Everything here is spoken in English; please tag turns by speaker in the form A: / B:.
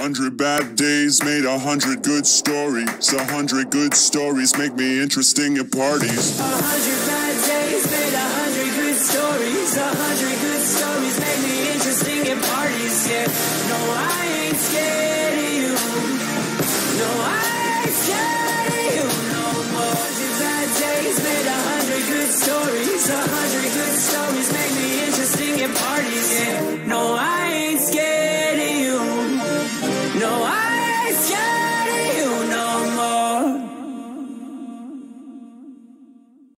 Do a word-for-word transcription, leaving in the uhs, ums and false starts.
A: hundred bad days made a hundred good stories. A hundred good stories make me interesting at parties.
B: A hundred bad days made a hundred good stories. A hundred good stories make me interesting at parties. Yeah, no, I ain't scared of you. No, I